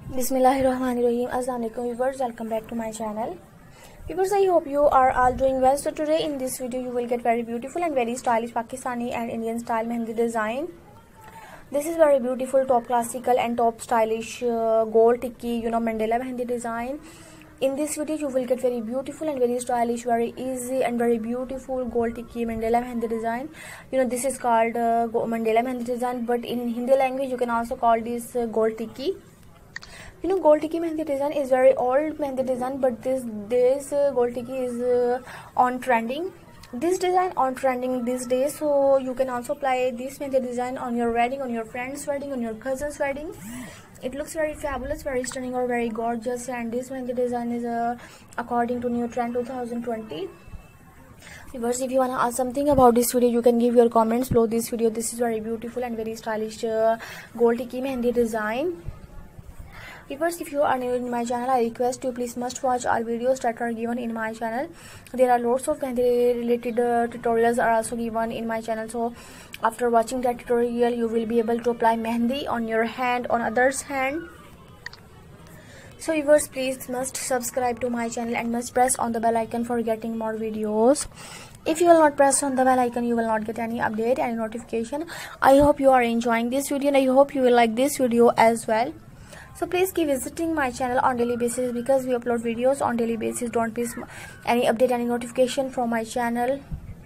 Bismillahirrahmanirrahim. Assalamualaikum viewers, welcome back to my channel. Viewers, I hope you are all doing well. So today in this video you will get very beautiful and very stylish Pakistani and Indian style mehendi design. This is very beautiful, top classical and top stylish gold tikki, Mandela mehendi design. In this video you will get very beautiful and very stylish, very easy and very beautiful gold tikki Mandela mehendi design. This is called Mandela mehendi design, but in Hindi language you can also call this gold tikki. Gold tikki mehendi design is very old mehendi design, but this gold tikki is on trending. This design on trending these days, so you can also apply this mehendi design on your wedding, on your friend's wedding, on your cousin's wedding. It looks very fabulous, very stunning, or very gorgeous. And this mehendi design is according to new trend 2020. Viewers, if you wanna ask something about this video, you can give your comments below this video. This is very beautiful and very stylish gold tikki mehendi design. Viewers, if you are new in my channel, I request you please must watch all videos that are given in my channel. There are lots of mehendi related tutorials are also given in my channel. So after watching that tutorial, you will be able to apply mehendi on your hand, on others' hand. So viewers, please must subscribe to my channel and must press on the bell icon for getting more videos. If you will not press on the bell icon, you will not get any update, any notification. I hope you are enjoying this video and I hope you will like this video as well. So please keep visiting my channel on daily basis because we upload videos on daily basis. Don't miss any update, any notification from my channel.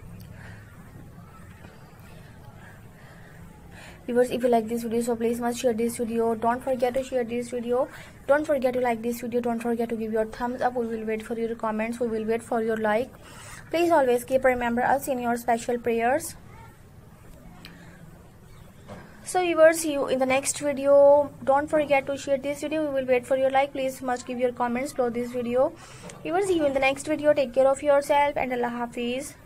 Viewers, if you like this video, so please must share this video. Don't forget to share this video. Don't forget to like this video. Don't forget to give your thumbs up. We will wait for your comments. We will wait for your like. Please always keep remember us in your special prayers. So viewers, see you in the next video. Don't forget to share this video. We will wait for your like. Please must give your comments below this video. Viewers, see you in the next video. Take care of yourself and Allah Hafiz.